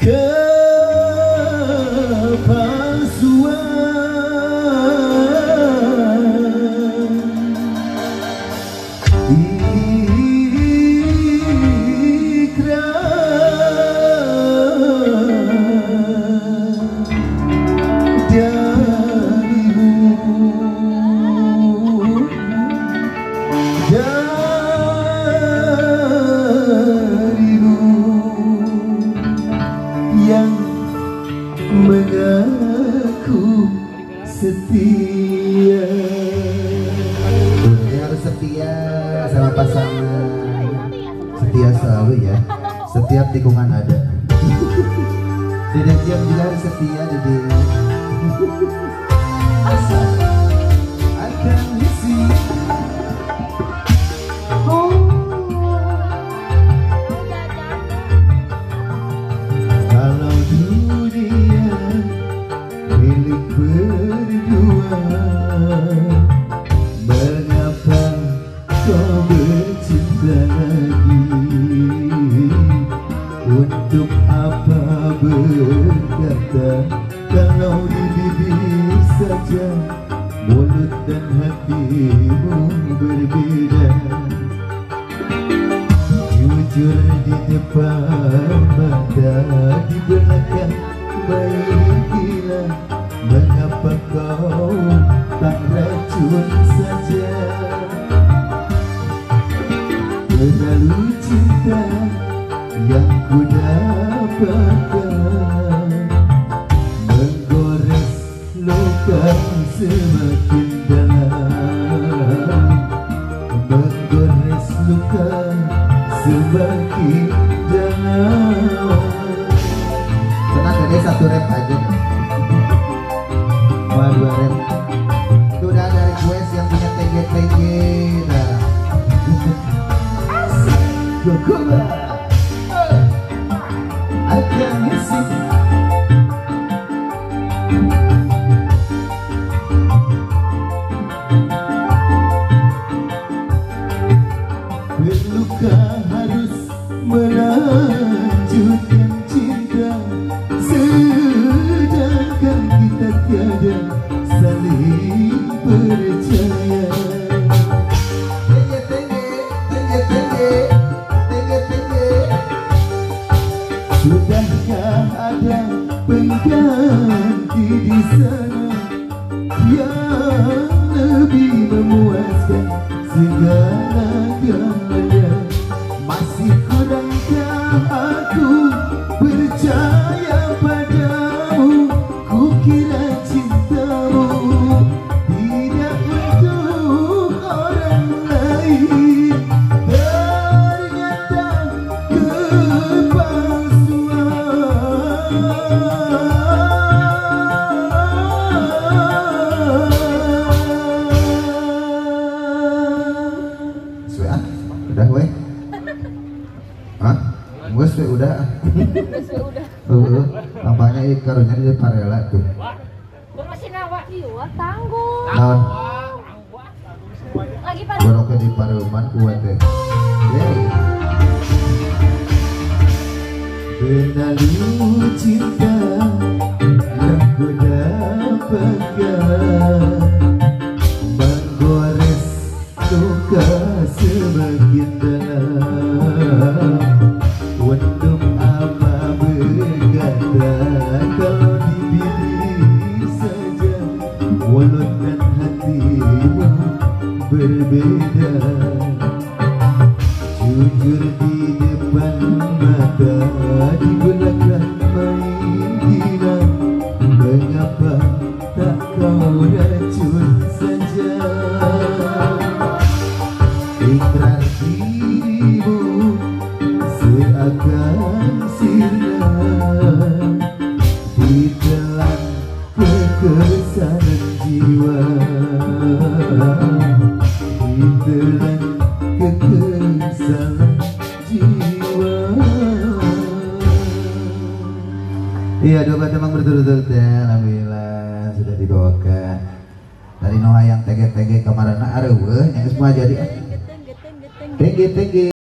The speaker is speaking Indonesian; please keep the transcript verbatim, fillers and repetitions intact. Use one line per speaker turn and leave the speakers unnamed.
yang mengaku setia.
Dia harus setia sama pasangan, setia selalu ya, setiap tikungan ada. Dede Jam juga harus setia, Dede. Asal akan isi. Kalau dunia milik berdua, mengapa kau bercinta lagi? Untuk apa berkata kalau di bibir saja mulut dan hatimu berbeda? Jujur di depan mata, di belakang main gila. Mengapa kau tak racun saja? Terlalu cinta yang ku dapatkan menggores luka semakin dalam, menggores luka semakin dalam. Tenang Dede, satu rap aja. Mau dua rap. Itu udah ada request yang punya T G T G. Nah, Gokuba akan ngisi. Berluka harus melanjutkan cinta, sedangkan kita tiada saling percaya. Sudahkah ada pengganti di sana yang lebih memuaskan segala-galanya? Masih kurangkah aku percaya padamu? Kukira cintamu tidak untuk orang lain, ternyata udah weh, hah? Wes weh udah. Heeh, nampaknya ieu karunya di parela tuh.
Masih nawa ieu tanggung.
Naon?
Lagi pada
Baroke di pareuman kuat teh. Yeay. Benalu cinta yang ku dapatkan menggores luka semakin dalam. Untuk apa berkata kalau di bibir saja mulut dan hatimu berbeda? Jujur di depan mata, di belakang main gila. Mengapa tak kau racun saja? Ikrar dirimu seakan sirna, ditelan kekesanan jiwa, ditelan kekesanan jiwa. Iya, dua bat emang berturut-turut ya, alhamdulillah sudah dibawakan. Dari Noah yang tege-tege kemarin areueuh nya geus mah jadi. Tege-tege